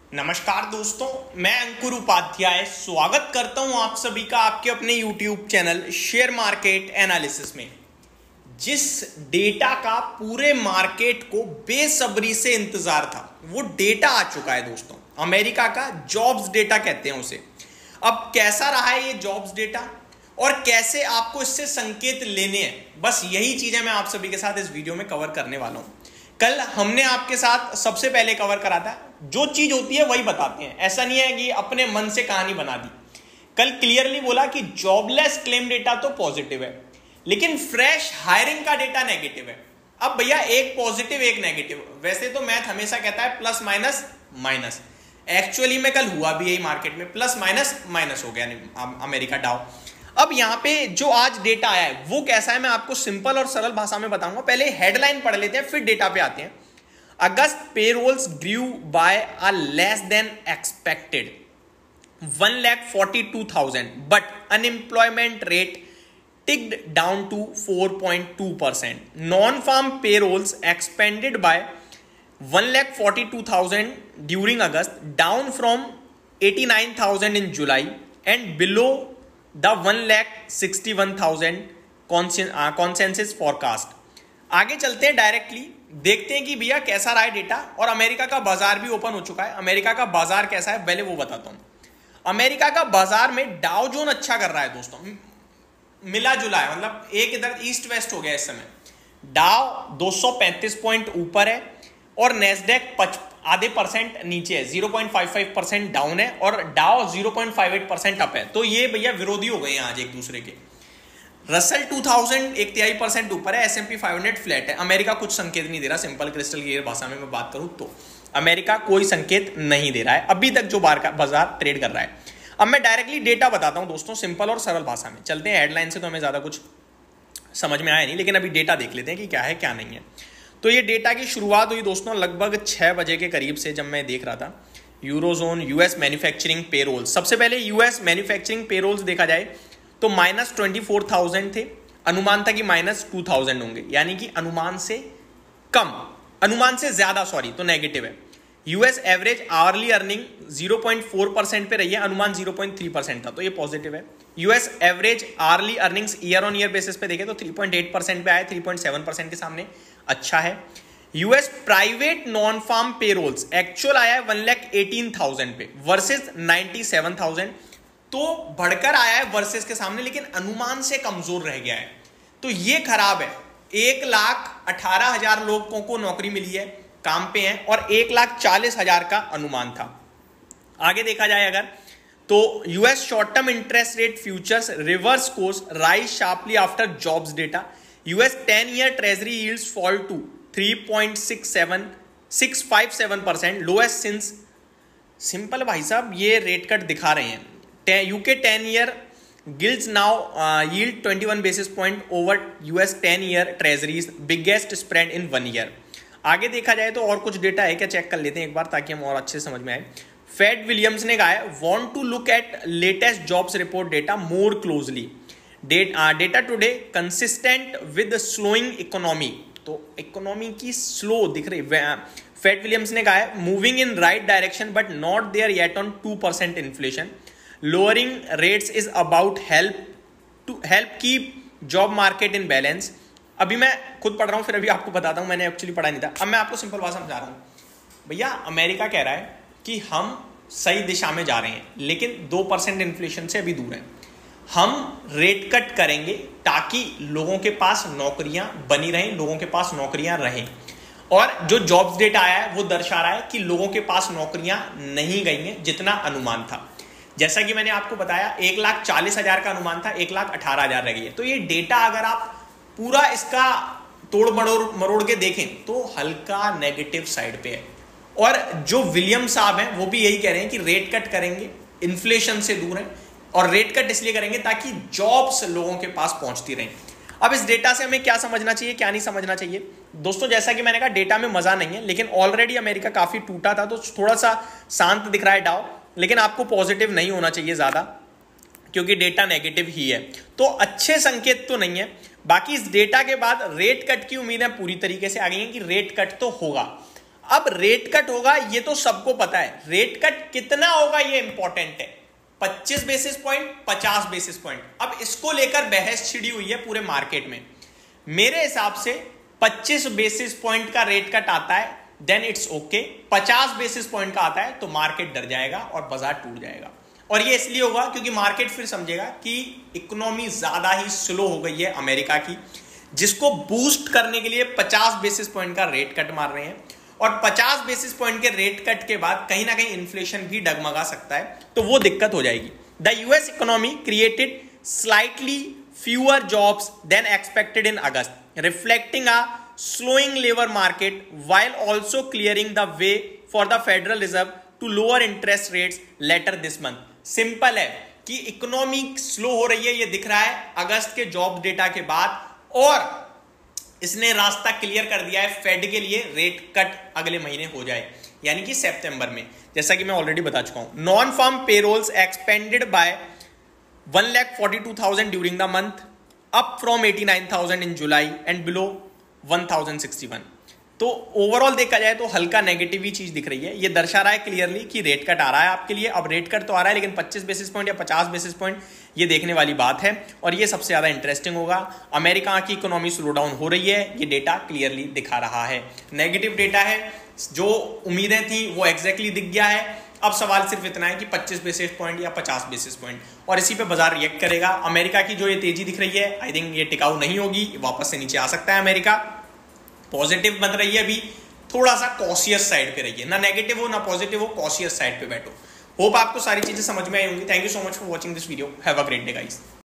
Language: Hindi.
नमस्कार दोस्तों, मैं अंकुर उपाध्याय स्वागत करता हूं आप सभी का आपके अपने YouTube channel share market analysis में। जिस डेटा का पूरे मार्केट को बेसब्री से इंतजार था वो डेटा आ चुका है दोस्तों। अमेरिका का जॉब्स डेटा कहते हैं उसे। अब कैसा रहा है ये जॉब्स डेटा और कैसे आपको इससे संकेत लेने हैं, बस यही चीजें मैं आप सभी के साथ इस वीडियो में कवर करने वाला हूं। कल हमने आपके साथ सबसे पहले कवर करा था, जो चीज होती है वही बताते हैं। ऐसा नहीं है कि अपने मन से कहानी बना दी। कल क्लियरली बोला कि जॉबलेस क्लेम डेटा तो पॉजिटिव है, लेकिन फ्रेश हायरिंग का डेटा नेगेटिव है। अब भैया एक पॉजिटिव एक नेगेटिव, वैसे तो मैथ हमेशा कहता है प्लस माइनस माइनस। एक्चुअली में कल हुआ भी यही, मार्केट में प्लस माइनस माइनस हो गया अमेरिका डाउ। अब यहां पे जो आज डेटा आया है वो कैसा है मैं आपको सिंपल और सरल भाषा में बताऊंगा। पहले हेडलाइन पढ़ लेते हैं फिर डेटा पे आते हैं। August payrolls grew by a less than expected 1,42,000 but unemployment rate ticked down to 4.2%. Non-farm payrolls expanded by 1,42,000 during August, down from 89,000 in July and below the 1,61,000 consensus forecast. आगे चलते हैं डायरेक्टली, देखते हैं कि भैया कैसा रहा है डेटा। और अमेरिका का बाजार भी ओपन हो चुका है। अमेरिका का बाजार कैसा है पहले वो बताता हूं। अमेरिका का बाजार में डाउ जोन अच्छा कर रहा है दोस्तों, मिला जुला है, मतलब एक इधर ईस्ट वेस्ट हो गया इस समय। डाउ 235 पॉइंट ऊपर है और नेस्डेक आधे परसेंट नीचे है, 0.55% डाउन है और डाउ 0.58% अप है। तो ये भैया विरोधी हो गए हैं आज एक दूसरे के। रसल 2000 1/3% ऊपर है, S&P 500 फ्लैट है। अमेरिका कुछ संकेत नहीं दे रहा, सिंपल क्रिस्टल क्लियर भाषा में मैं बात करूं तो अमेरिका कोई संकेत नहीं दे रहा है अभी तक जो बाजार ट्रेड कर रहा है। अब मैं डायरेक्टली डेटा बताता हूं दोस्तों, सिंपल और सरल भाषा में। चलते हैं, हेडलाइन से तो हमें ज्यादा कुछ समझ में आया नहीं, लेकिन अभी डेटा देख लेते हैं कि क्या है क्या नहीं है। तो ये डेटा की शुरुआत हुई दोस्तों लगभग 6 बजे के करीब से, जब मैं देख रहा था यूरोजोन यूएस मैन्युफैक्चरिंग पेरोल्स। सबसे पहले यूएस मैन्युफैक्चरिंग पेरोल्स देखा जाए तो -24,000 थे। अनुमान था कि -2,000 होंगे, यानी कि अनुमान से कम, अनुमान से ज्यादा सॉरी, तो नेगेटिव है। यूएस एवरेज आवरली अर्निंग 0.4% पे रही है, अनुमान 0.3% था, तो ये पॉजिटिव है। US average hourly earnings year on year basis पे देखे तो 3.8% पे आए, 3.7% के सामने, अच्छा है। US private non farm payrolls actual आया है 1,18,000 पे वर्सेस 97,000, तो बढ़कर आया है वर्सेस के सामने, लेकिन अनुमान से कमजोर रह गया है, तो ये खराब है। 1,18,000 लोगों को नौकरी मिली है, काम पे हैं, और 1,40,000 का अनुमान था। आगे देखा जाए अगर तो US short term interest rate futures reverse course rise sharply after jobs data. US 10-year treasury yields fall to 3.657%, lowest since. Simple भाई साहब, ये रेट कट दिखा रहे हैं। UK 10-year gilts now yield 21 basis point over US 10-year treasuries, biggest spread in 1 year। आगे देखा जाए तो और कुछ डेटा है क्या, चेक कर लेते हैं एक बार ताकि हम और अच्छे समझ में आए। फेड विलियम्स ने कहा है want to look at latest jobs report data more closely. Data today consistent with slowing economy, तो इकोनॉमी की स्लो दिख रही। फेड विलियम्स ने कहा है moving in right direction but not there yet on 2% inflation. Lowering rates is about help keep job market in balance. अभी मैं खुद पढ़ रहा हूं, फिर अभी आपको बताता हूं, मैंने एक्चुअली पढ़ा नहीं था। अब मैं आपको सिंपल भाषा समझा रहा हूं। भैया अमेरिका कह रहा है कि हम सही दिशा में जा रहे हैं, लेकिन 2% इन्फ्लेशन से अभी दूर है। हम रेट कट करेंगे ताकि लोगों के पास नौकरियां बनी रहें, लोगों के पास नौकरियां रहें। और जो जॉब्स डेटा आया है वो दर्शा रहा है कि लोगों के पास नौकरियां नहीं गई हैं जितना अनुमान था। जैसा कि मैंने आपको बताया 1,40,000 का अनुमान था, 1,18,000 रह गई है। तो ये डेटा अगर आप पूरा इसका तोड़ मरोड़ के देखें तो हल्का नेगेटिव साइड पे है। और जो विलियम साहब हैं वो भी यही कह रहे हैं कि रेट कट करेंगे, इन्फ्लेशन से दूर है, और रेट कट इसलिए करेंगे ताकि जॉब्स लोगों के पास पहुंचती रहें। अब इस डेटा से हमें क्या समझना चाहिए क्या नहीं समझना चाहिए दोस्तों, जैसा कि मैंने कहा डेटा में मजा नहीं है, लेकिन ऑलरेडी अमेरिका काफी टूटा था तो थोड़ा सा शांत दिख रहा है डाउ, लेकिन आपको पॉजिटिव नहीं होना चाहिए ज्यादा क्योंकि डेटा नेगेटिव ही है, तो अच्छे संकेत तो नहीं है। बाकी इस डेटा के बाद रेट कट की उम्मीदें पूरी तरीके से आ गई हैं कि रेट कट तो होगा। अब रेट कट होगा ये तो सबको पता है, रेट कट कितना होगा ये इंपॉर्टेंट है, 25 बेसिस पॉइंट, 50 बेसिस पॉइंट। अब इसको लेकर बहस छिड़ी हुई है पूरे मार्केट में। मेरे हिसाब से 25 बेसिस पॉइंट का रेट कट आता है then it's okay, 50 basis point का आता है तो मार्केट डर जाएगा और बाजार टूट जाएगा। और ये इसलिए होगा क्योंकि मार्केट फिर समझेगा कि इकोनॉमी ज्यादा ही स्लो हो गई है अमेरिका की, जिसको बूस्ट करने के लिए 50 बेसिस पॉइंट का रेट कट मार रहे हैं। और 50 बेसिस पॉइंट के रेट कट के बाद कहीं ना कहीं इन्फ्लेशन भी डगमगा सकता है, तो वो दिक्कत हो जाएगी। The US economy created slightly fewer jobs than expected in August, reflecting a slowing labor market while also clearing the way for the Federal Reserve to lower interest rates later this month। Simple है कि इकोनॉमी स्लो हो रही है, ये दिख रहा है अगस्त के जॉब डेटा के बाद, और इसने रास्ता क्लियर कर दिया है फेड के लिए रेट कट अगले महीने हो जाए, यानी कि सितंबर में, जैसा कि मैं ऑलरेडी बता चुका हूं। Non farm payrolls expanded by 1,42,000 during the month, up from 89,000 in July and below 1061। तो ओवरऑल देखा जाए तो हल्का नेगेटिव ही चीज दिख रही है। ये दर्शा रहा है क्लियरली कि रेट कट आ रहा है आपके लिए। अब रेट कट तो आ रहा है लेकिन 25 बेसिस पॉइंट या 50 बेसिस पॉइंट, ये देखने वाली बात है और ये सबसे ज्यादा इंटरेस्टिंग होगा। अमेरिका की इकोनॉमी स्लो डाउन हो रही है, ये डेटा क्लियरली दिखा रहा है। नेगेटिव डेटा है, जो उम्मीदें थी वो एग्जैक्टली दिख गया है। अब सवाल सिर्फ इतना है कि 25 बेसिस पॉइंट या 50 बेसिस पॉइंट, और इसी पे बाजार रिएक्ट करेगा। अमेरिका की जो ये तेजी दिख रही है आई थिंक ये टिकाऊ नहीं होगी, वापस से नीचे आ सकता है। अमेरिका पॉजिटिव बन रही है, अभी थोड़ा सा कॉशियस साइड पे रहिए, ना नेगेटिव हो ना पॉजिटिव हो, कॉशियस साइड पे बैठो। होप आपको सारी चीजें समझ में आई होंगी। Thank you so much for watching this video. Have a great day guys.